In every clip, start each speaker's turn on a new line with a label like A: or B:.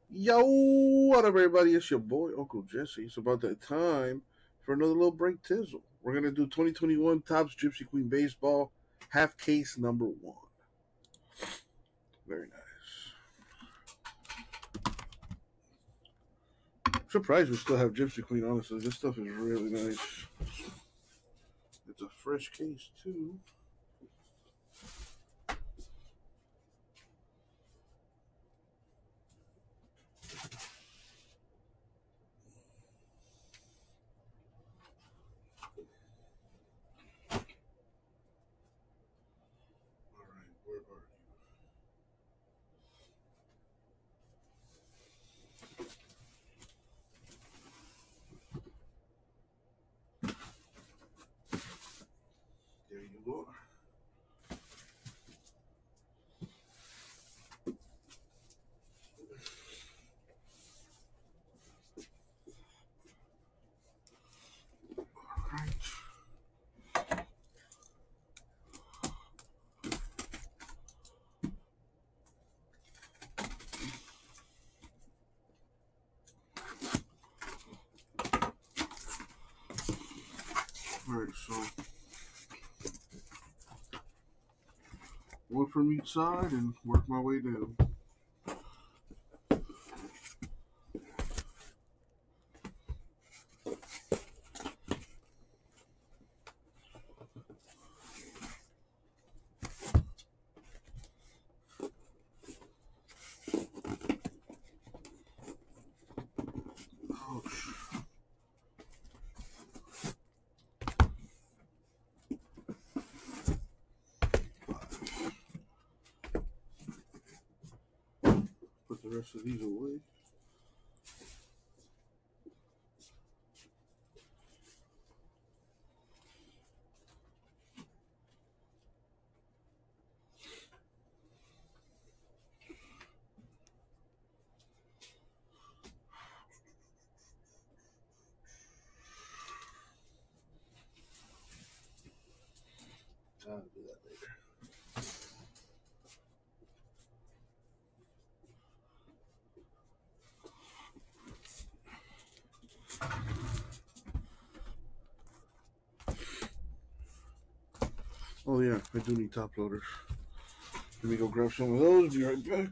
A: Yo, what up, everybody? It's your boy, Uncle Jesse. It's about that time for another little break tizzle. We're going to do 2021 Topps Gypsy Queen Baseball, half case number one. Very nice. I'm surprised we still have Gypsy Queen, honestly. This stuff is really nice. It's a fresh case, too. All right, where are you? There you are. All right. All right, so one from each side and work my way down. Ouch. Put the rest of these away. I'll do that later. Oh yeah, I do need top loaders. Let me go grab some of those. Be right back.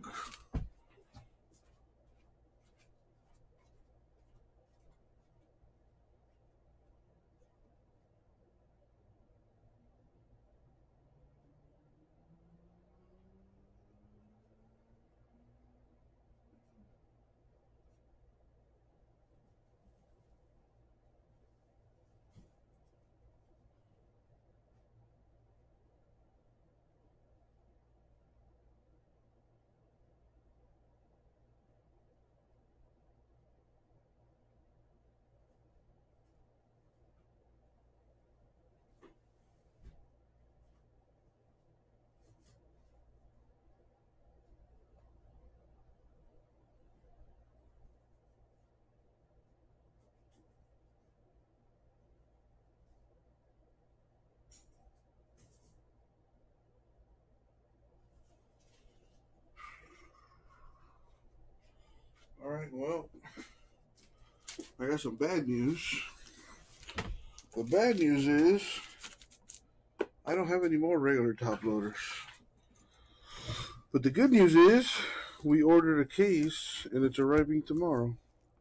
A: All right, well, I got some bad news. The bad news is I don't have any more regular top loaders. But the good news is we ordered a case and it's arriving tomorrow.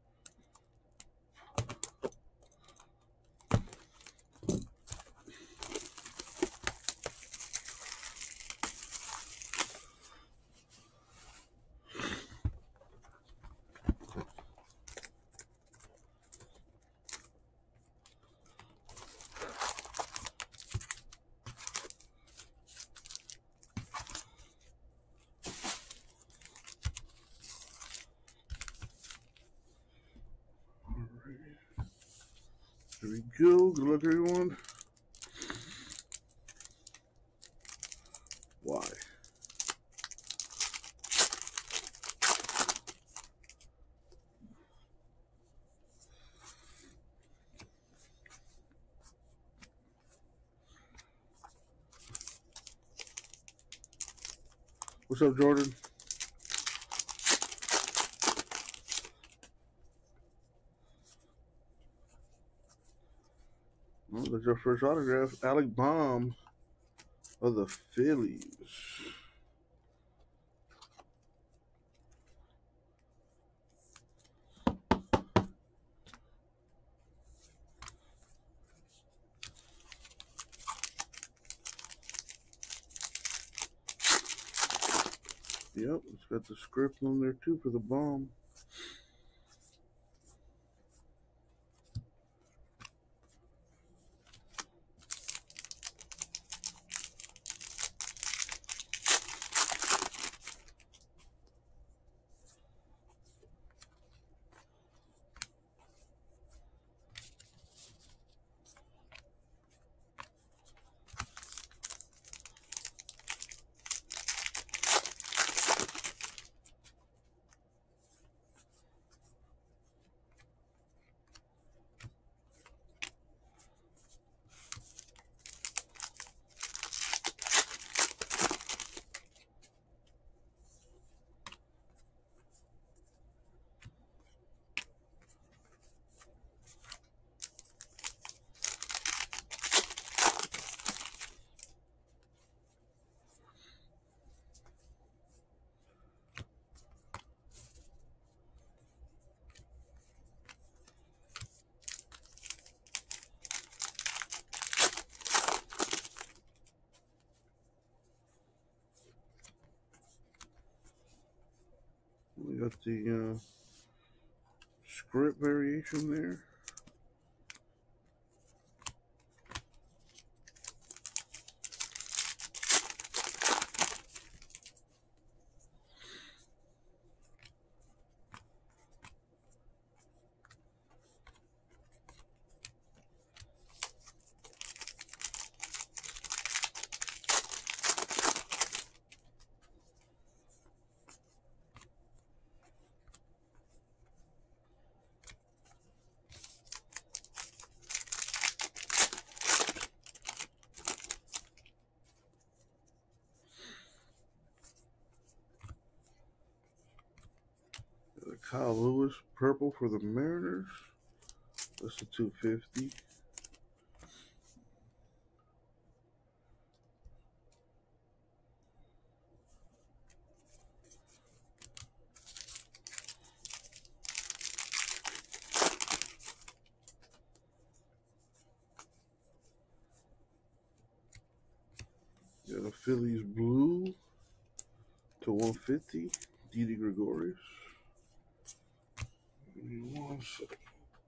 A: All right. There we go. Good luck, everyone. Why? What's up, Jordan? Well, that's your first autograph. Alec Baum of the Phillies. Yep, it's got the script on there too for the bomb. We got the script variation there. Kyle Lewis, purple for the Mariners. That's the 250. Got a Phillies blue to 150. Didi Gregorius. Give me 1 second.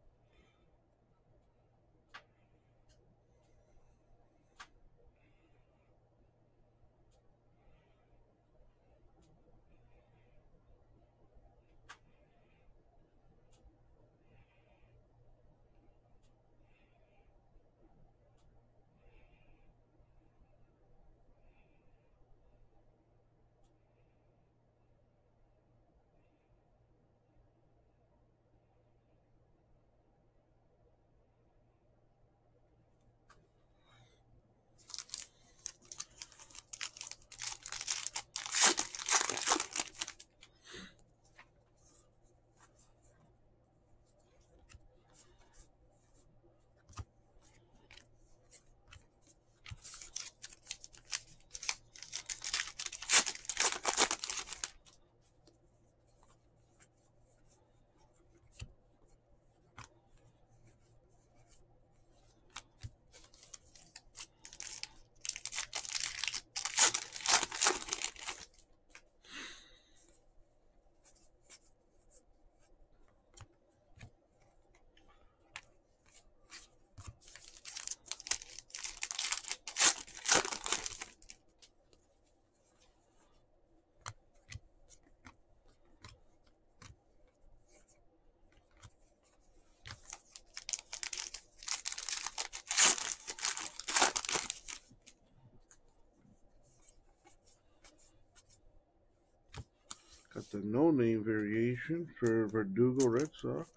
A: Got the no-name variation for Verdugo Red Sox.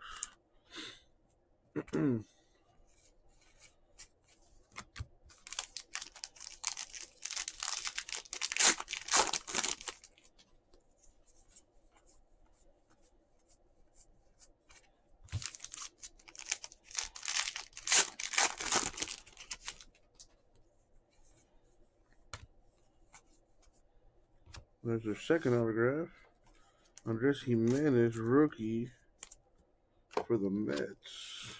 A: There's their second autograph. Andres Gimenez, rookie for the Mets.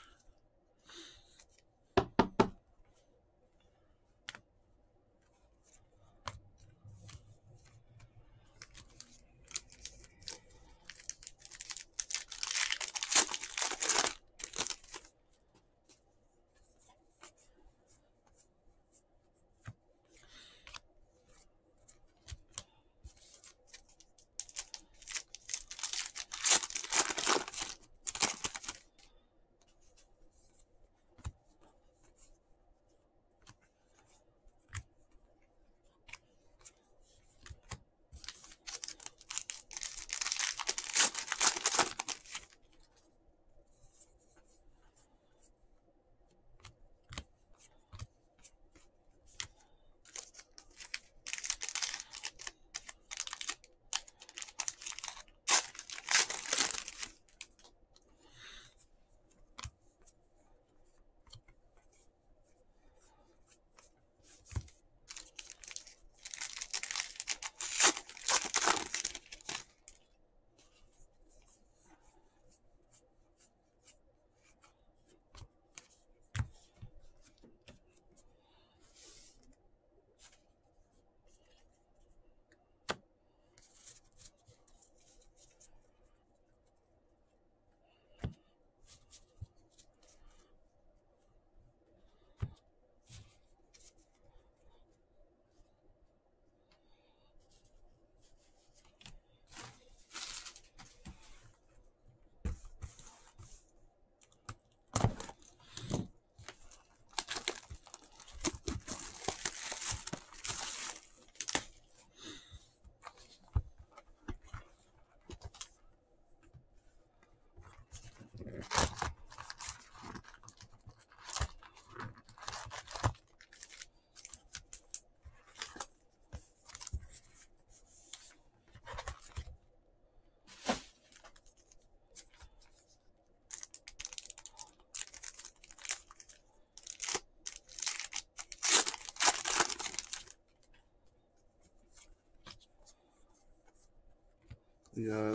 A: We got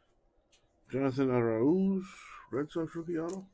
A: Jonathan Arauz, Red Sox rookie auto.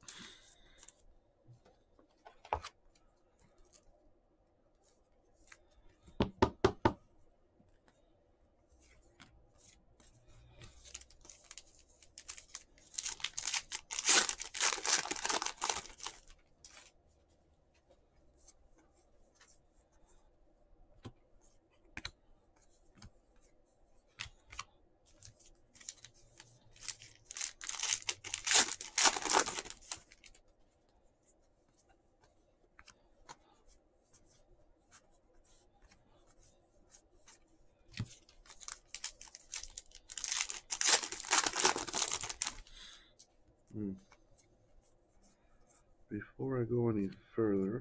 A: Before I go any further,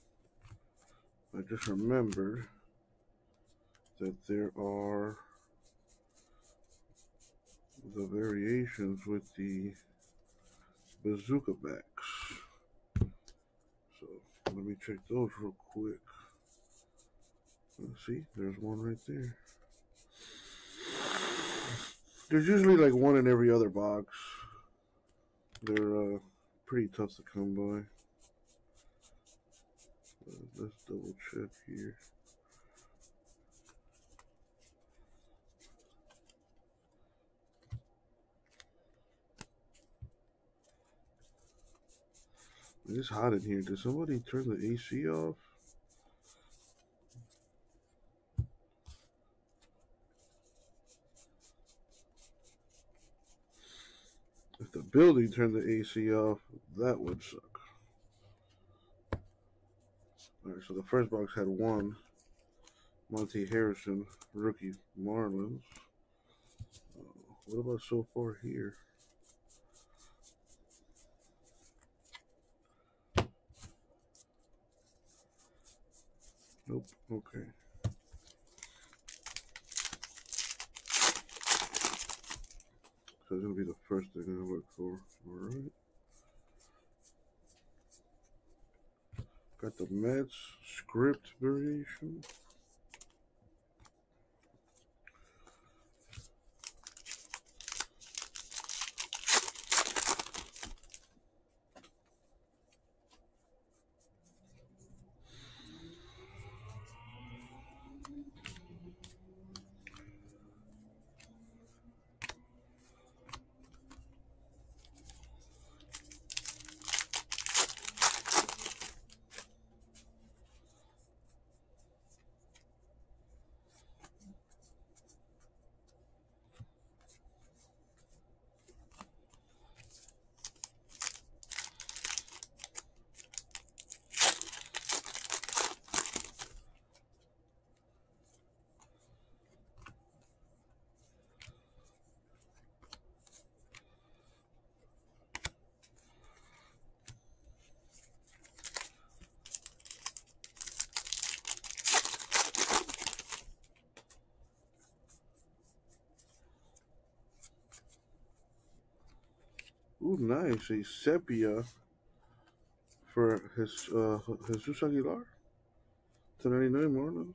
A: I just remembered that there are the variations with the bazooka backs. So let me check those real quick. Let's see, there's one right there. There's usually like one in every other box. They're pretty tough to come by. Let's double check here. It's hot in here. Did somebody turn the AC off? If the building turned the AC off, that would suck. Alright, so the first box had one Monte Harrison, rookie Marlins. What about so far here? Nope. Okay. So it's gonna be the first thing I look for. Alright. Got the Mets script variation. Ooh, nice. A sepia for his Jesus Aguilar. 299 Marlins.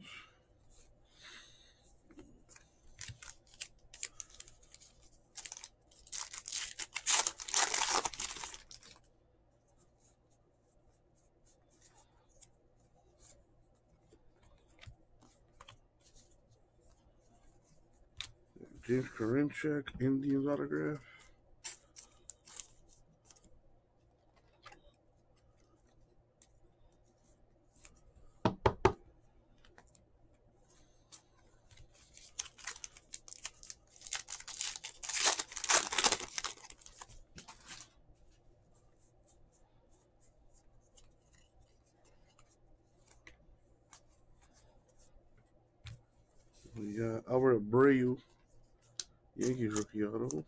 A: James Karinchak, Indians autograph. We got Albert Abreu, Yankees rookie auto.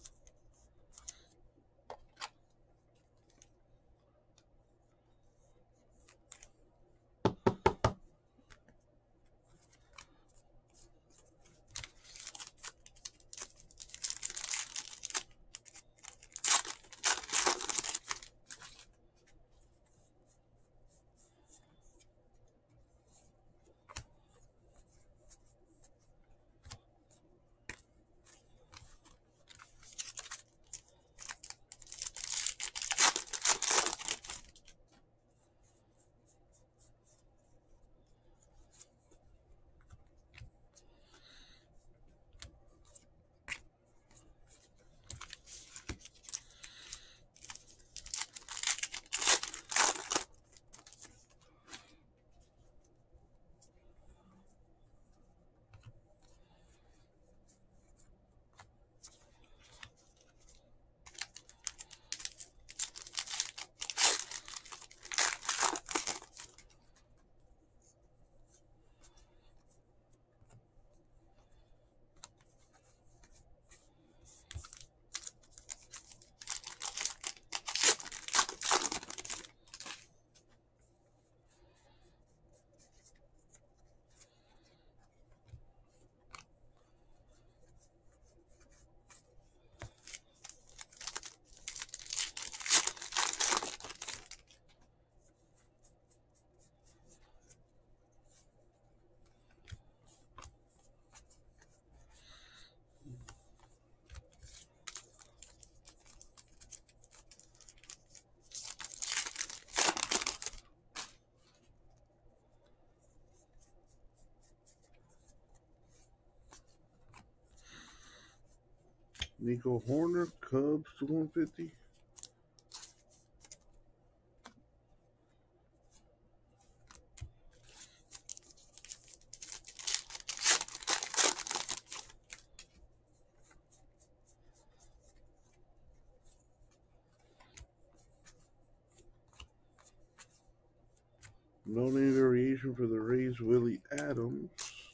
A: Nico Horner, Cubs to 150. No name variation for the Rays, Willie Adams.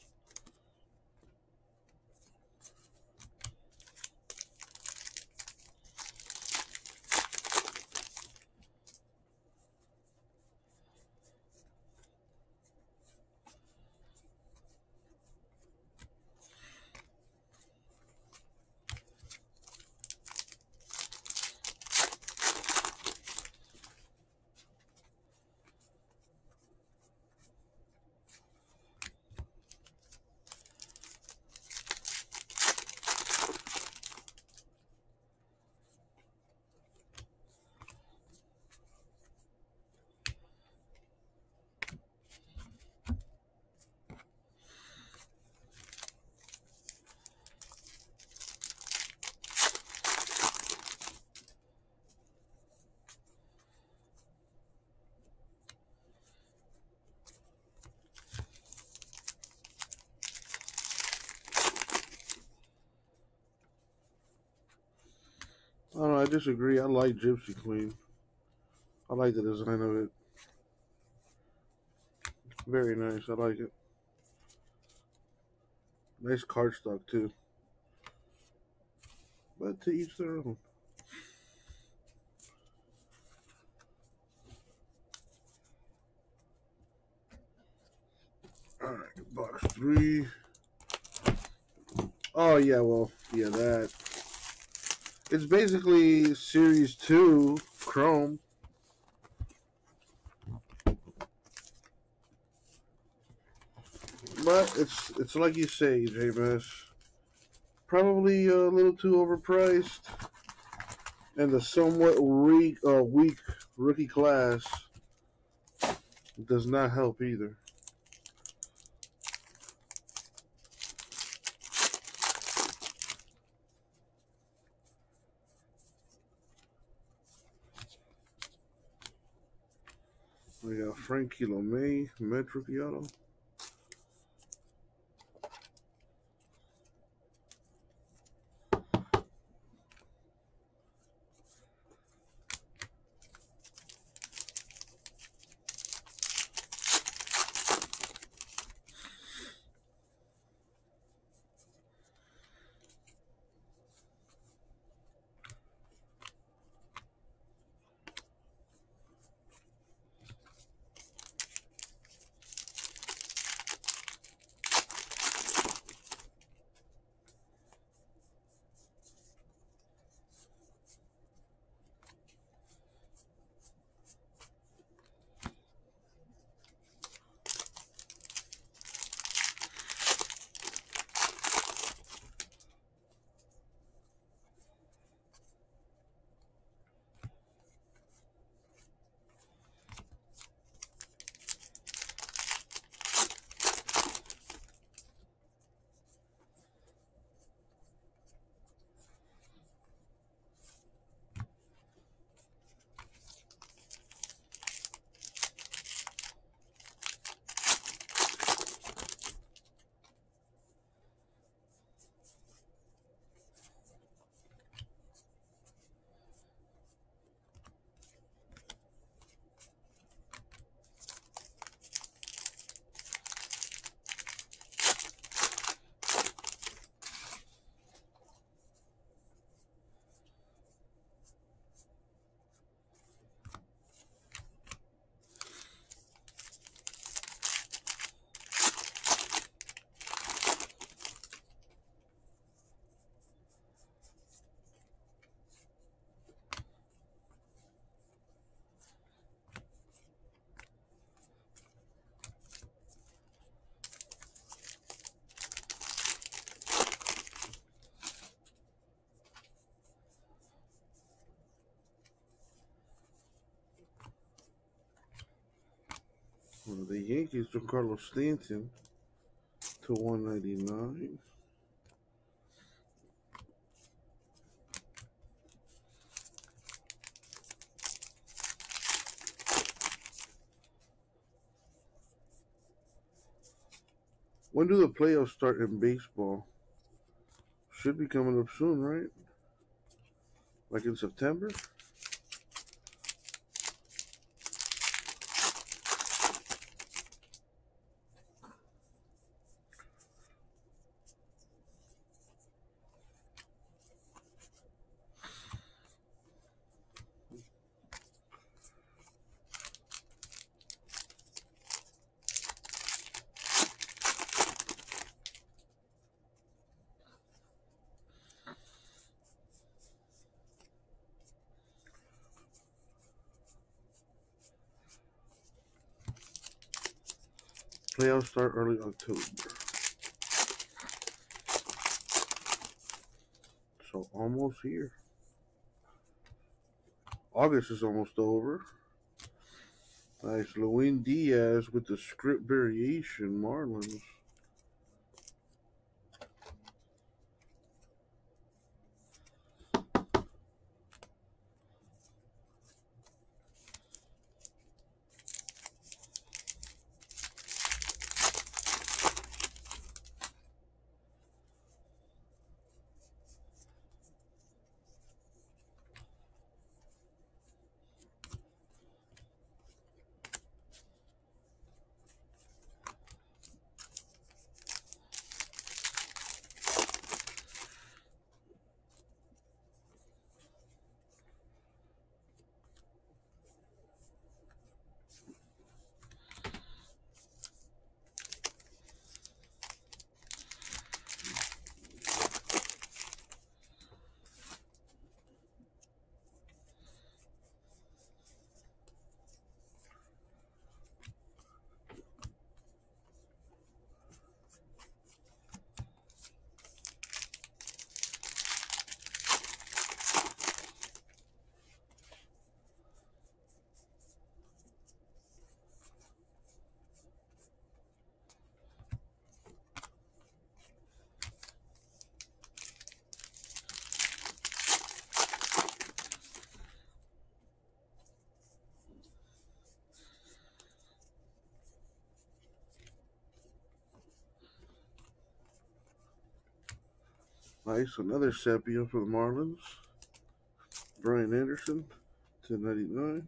A: I don't know, I disagree. I like Gypsy Queen. I like the design of it. Very nice. I like it. Nice cardstock too. But to each their own. Alright, box 3. Oh yeah, well, yeah, that. It's basically Series 2 Chrome. But it's like you say, JMS. Probably a little too overpriced. And the somewhat weak rookie class does not help either. We got Frankie LeMay, Met rookie auto. The Yankees from Carlos Stanton to 199. When do the playoffs start in baseball? Should be coming up soon, right? Like in September? Playoffs start early October. So almost here. August is almost over. Nice. Luis Diaz with the script variation Marlins. Nice, another Sepia for the Marlins. Brian Anderson, 10.99.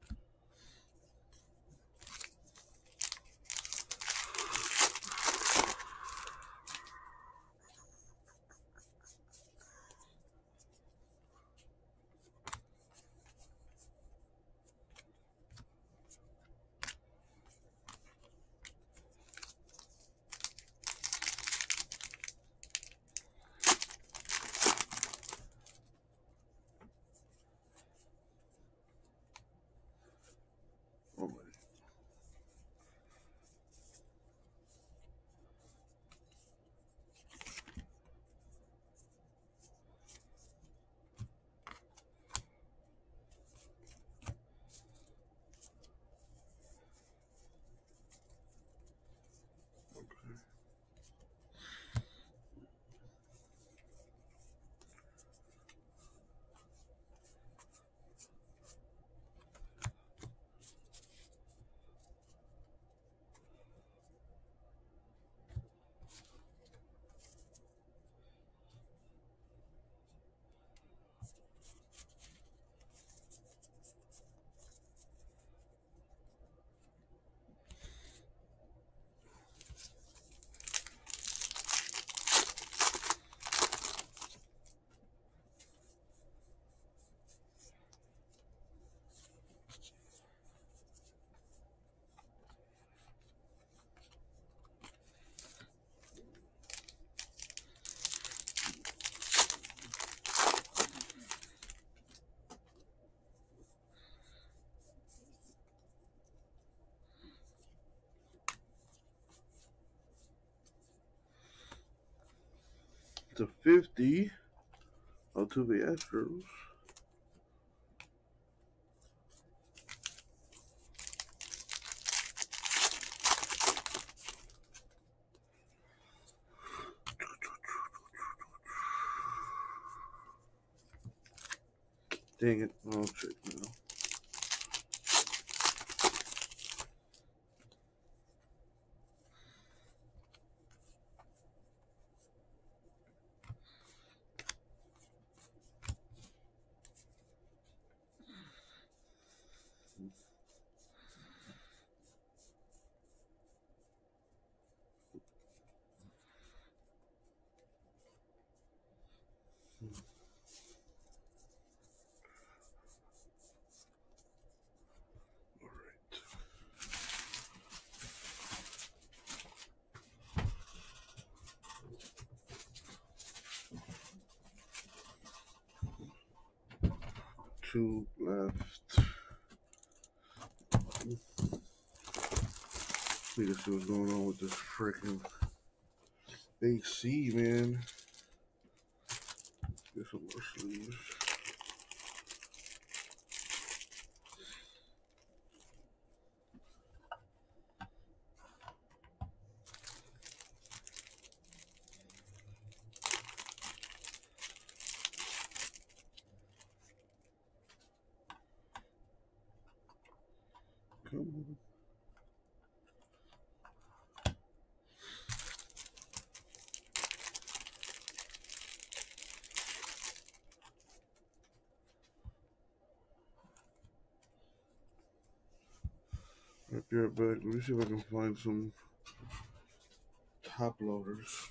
A: Oh, to 50 to the Astros. Dang it. I'll check now. All right. Two left. Need to see what's going on with this freaking AC, man. Get some more sleeves. Come on. Right there, back. Let me see if I can find some top loaders.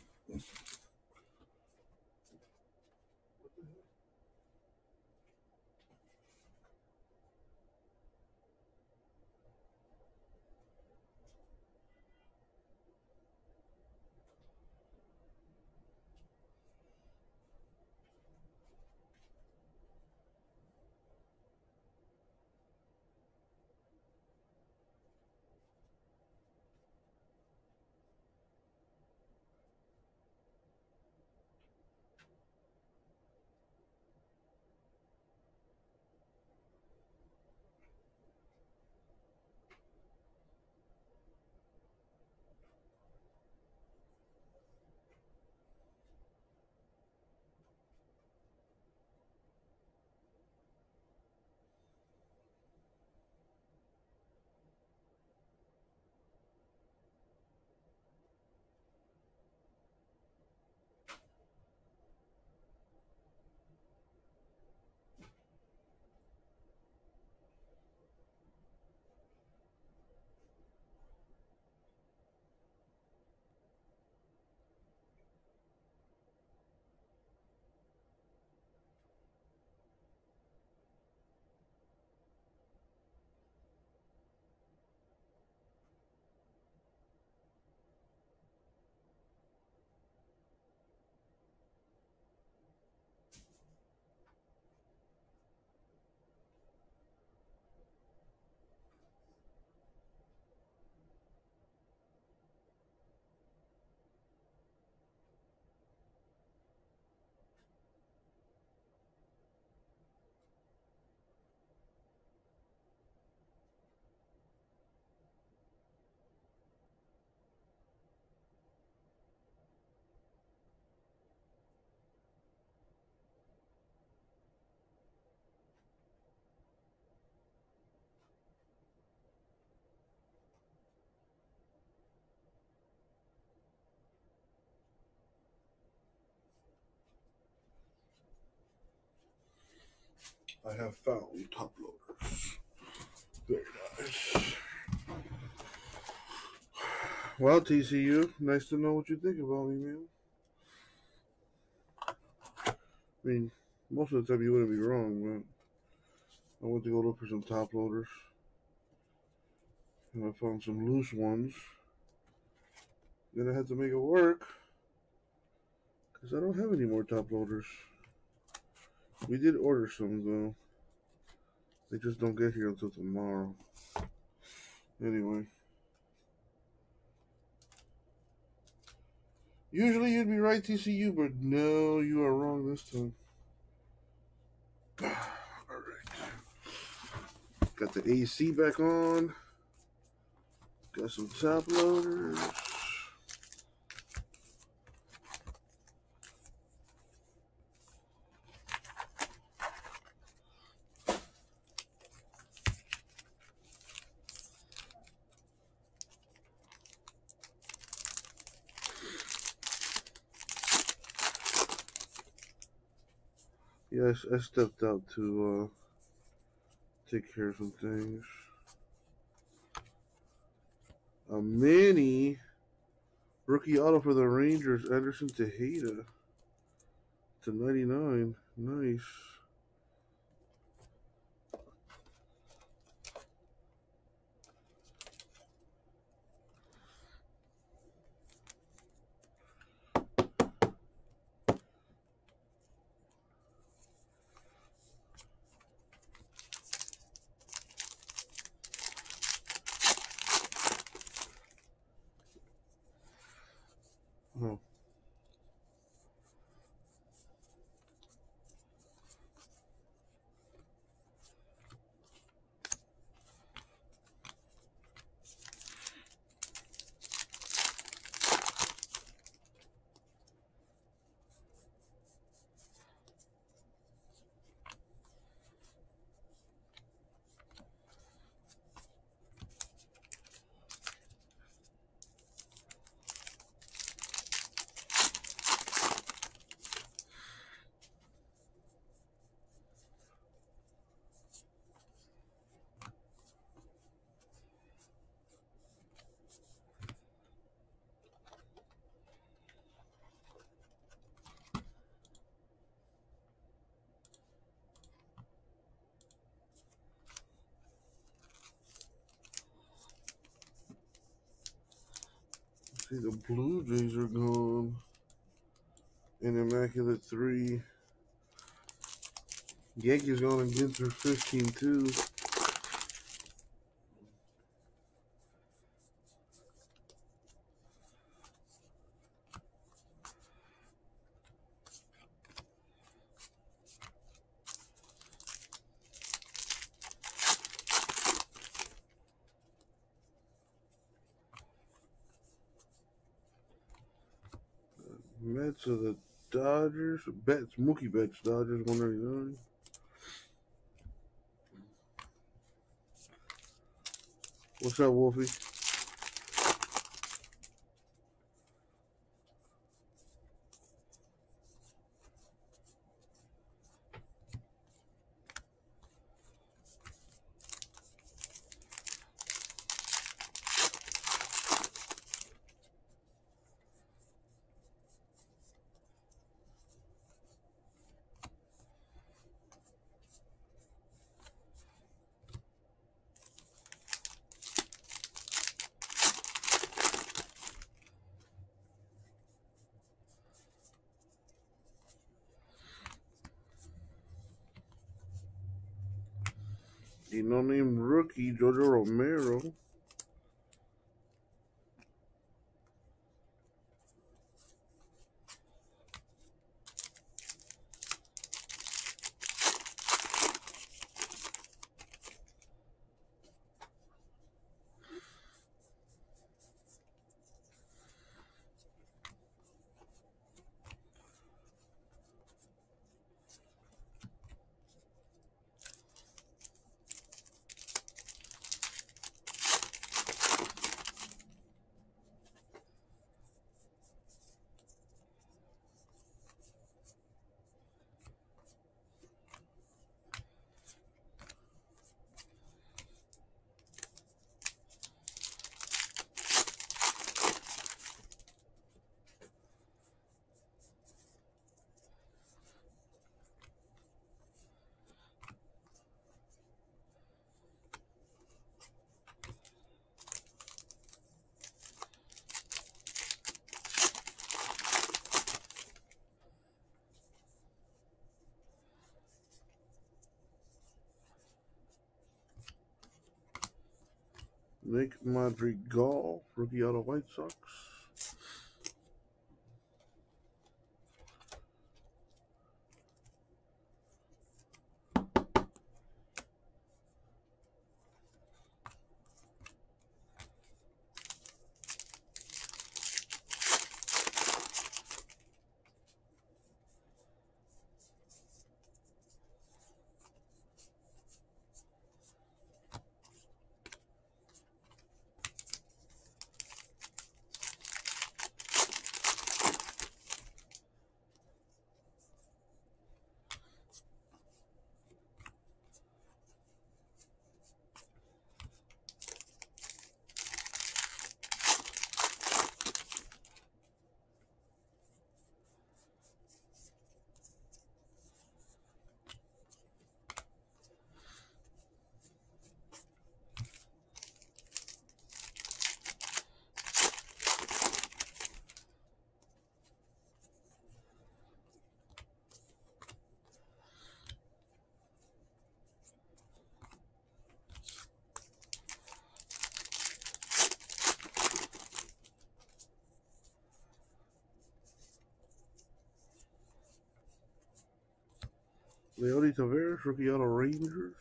A: I have found top loaders. Very nice. Well, TCU, nice to know what you think about me, man. I mean, most of the time you wouldn't be wrong, but I went to go look for some top loaders. And I found some loose ones. Then I had to make it work. Because I don't have any more top loaders. We did order some, though. They just don't get here until tomorrow. Anyway. Usually you'd be right, TCU, but no, you are wrong this time. Alright. Got the AC back on. Got some top loaders. Yes, I stepped out to take care of some things. A mini rookie auto for the Rangers, Anderson Tejeda to 99. Nice. Oh. See, the Blue Jays are gone. An immaculate 3. Yankees gone again through 15 too. Mets of the Dodgers. Betts, Mookie Betts, Dodgers 199. What's up, Wolfie? The no-name rookie, Jojo Romero. Nick Madrigal, rookie auto White Sox. Leody Taveras, rookie auto Rangers.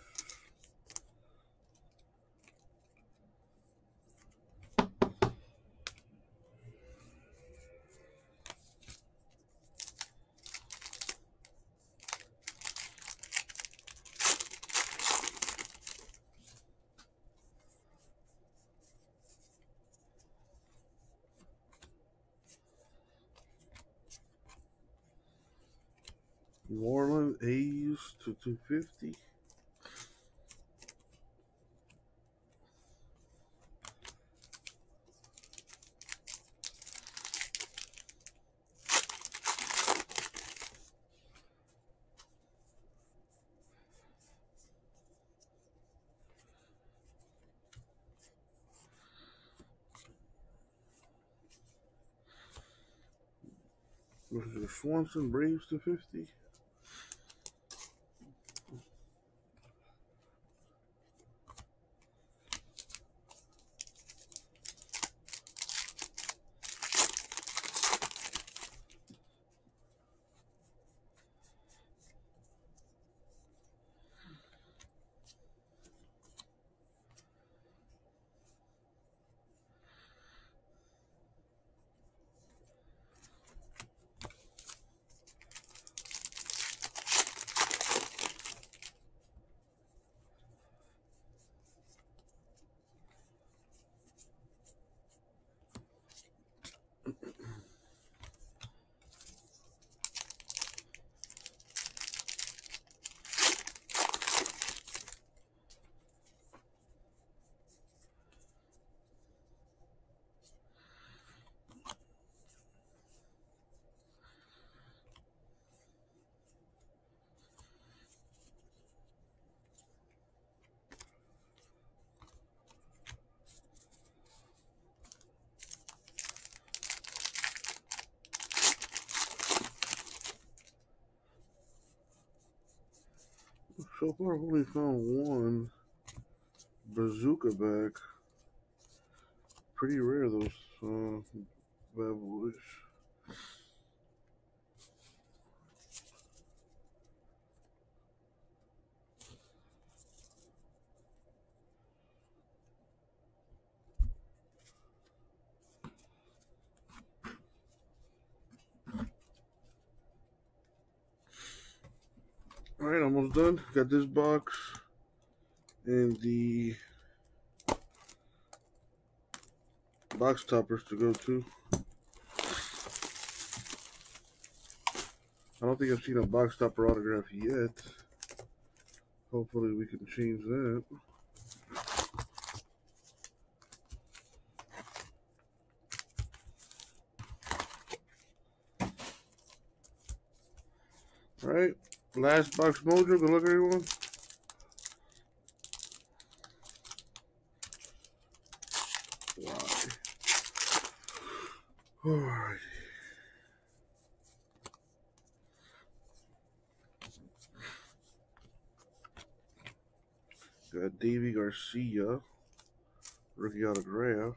A: New Orleans A's to 250. Mr. Swanson, Braves to 50. So far, I've only found one bazooka back. Pretty rare, those bad boys. Alright, almost done. Got this box and the box toppers to go to. I don't think I've seen a box topper autograph yet. Hopefully we can change that. Alright, last box mojo. Good luck, everyone. Alright. Got Davy Garcia, Rookie autograph.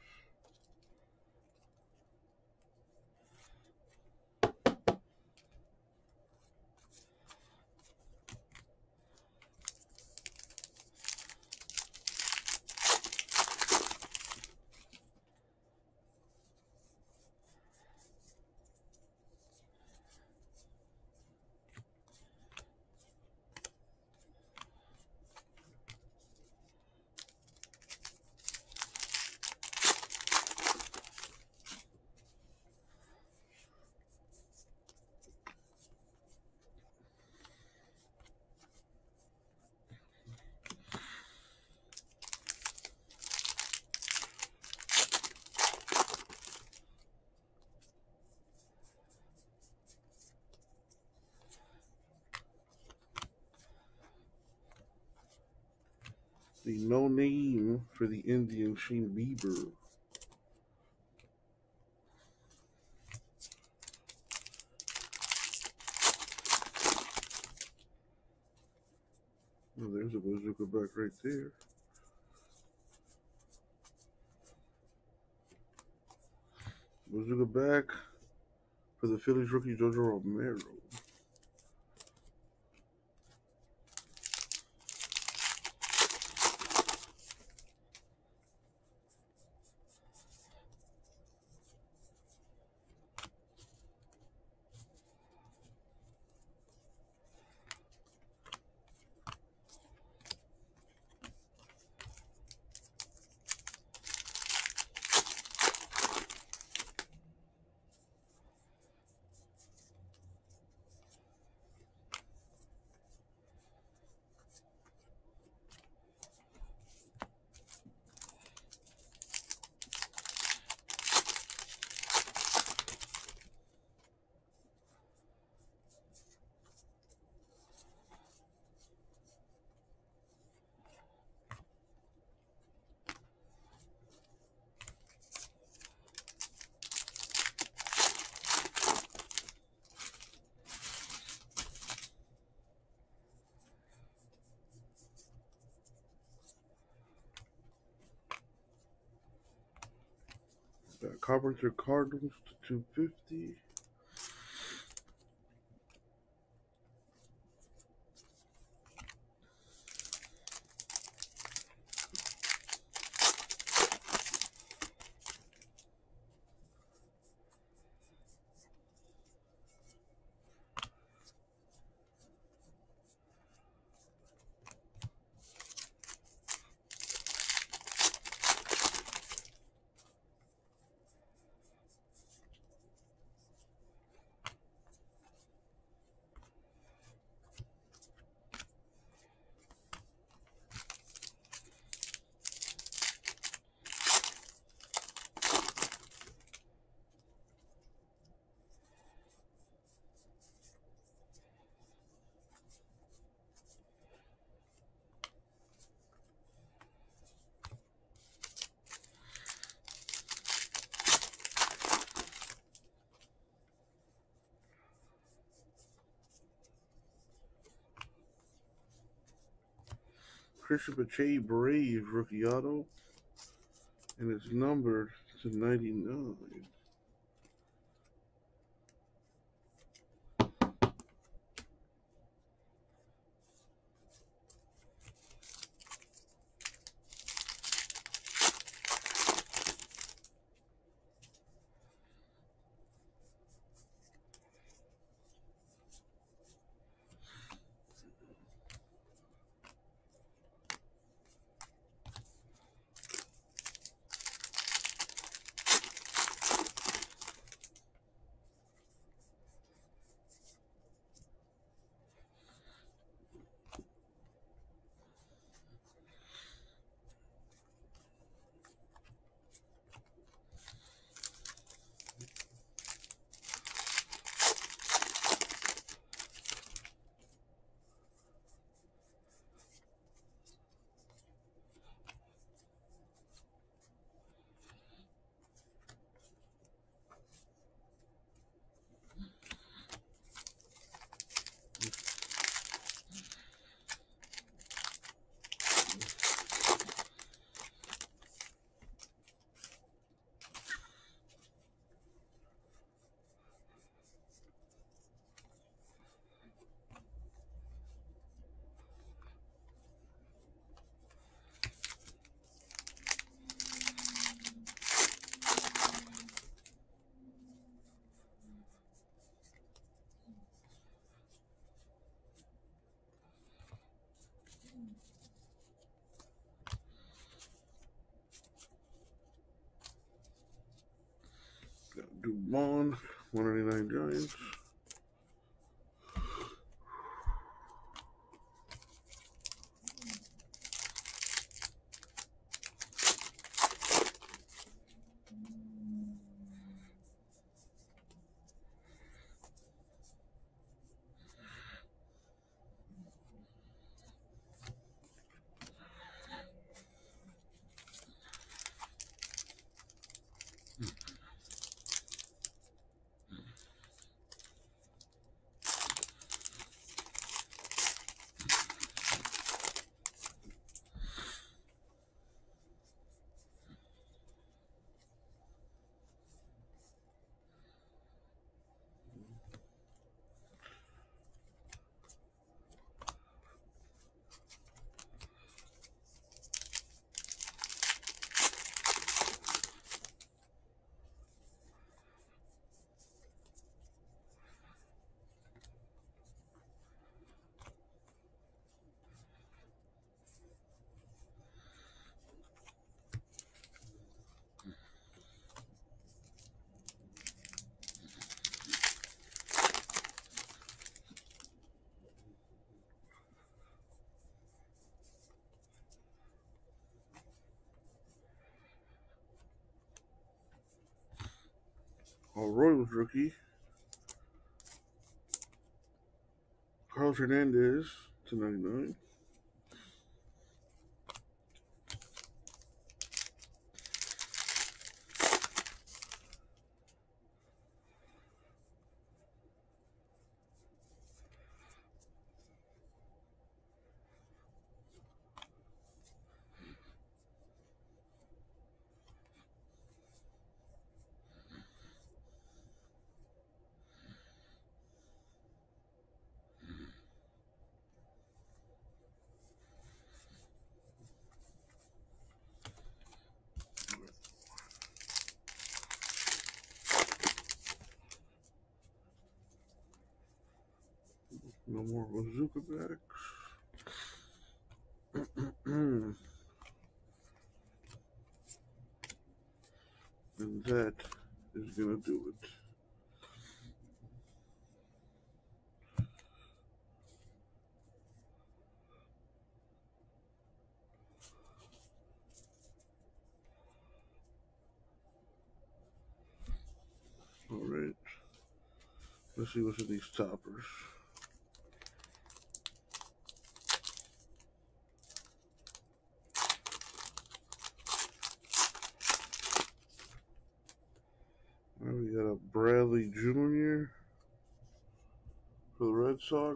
A: The no name for the Indians, Shane Bieber. Oh, there's a bazooka back right there. Bazooka back for the Phillies rookie Jojo Romero. Carpenter Cardinals to 250. Christian Pache Braves rookie auto. And it's numbered to 99. Vaughn, 199 Giants. Royals rookie. Carlos Hernandez, 299. No more Bazooka backs. And that is gonna do it. Alright. Let's see what's in these toppers. We got a Bradley Jr. for the Red Sox.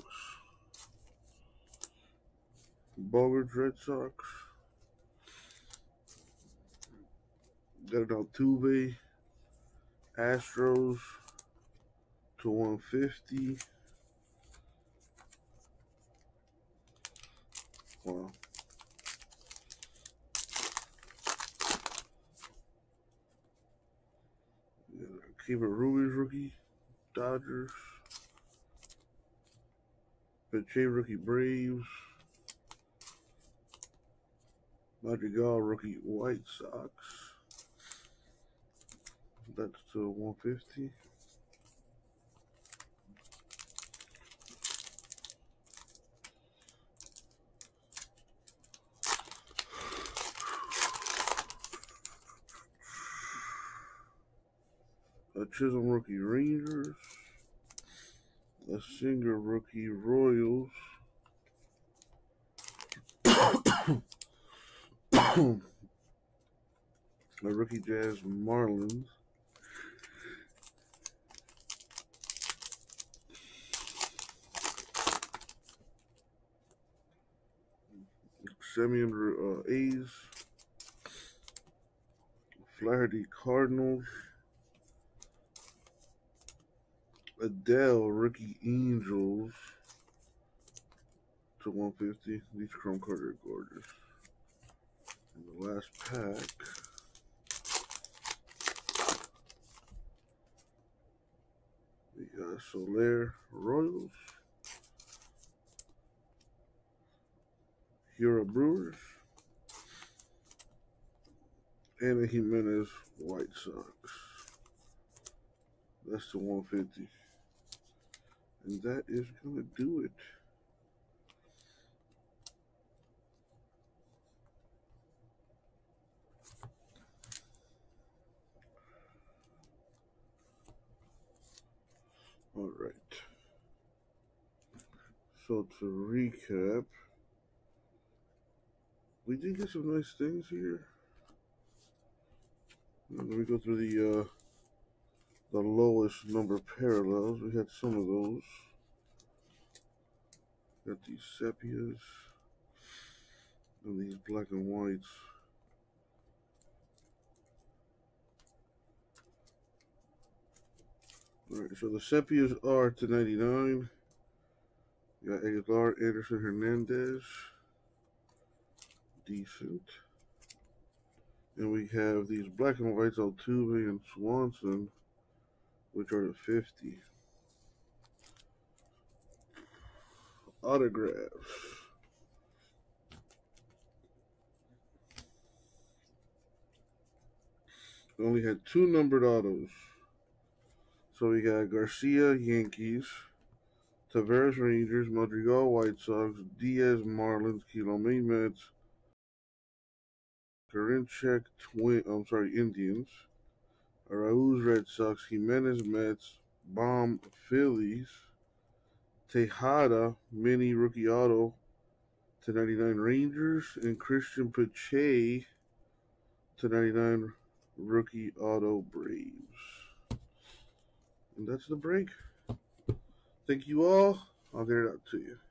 A: Bogarts Red Sox. Got an Altuve Astros to 150. Wow. Keeper Ruiz rookie Dodgers. Pache rookie Braves. Madrigal rookie White Sox. That's to 150. A Chisholm rookie Rangers. A Singer rookie Royals. A rookie Jazz Marlins. Semien A's. Flaherty Cardinals. Adele rookie Angels to 150. These chrome cards are gorgeous. And the last pack. We got Soler Royals. Hura Brewers. And a Jimenez White Sox. That's the 150. And that is going to do it. All right. So to recap, we did get some nice things here. Let me go through the lowest number parallels. We had some of those. Got these sepias and these black and whites. Alright, so the sepias are to 99. We got Aguilar, Anderson, Hernandez. Decent. And we have these black and whites, Altuve and Swanson, which are to 50. Autographs. We only had 2 numbered autos. So we got Garcia, Yankees, Taveras, Rangers, Madrigal, White Sox, Diaz, Marlins, Kilome, Mets, Karinchak, Indians, Arauz, Red Sox, Jimenez, Mets, Baum, Phillies, Tejada, mini rookie auto to 99 Rangers, and Christian Pache to 99 rookie auto Braves. And that's the break. Thank you all. I'll get it out to you.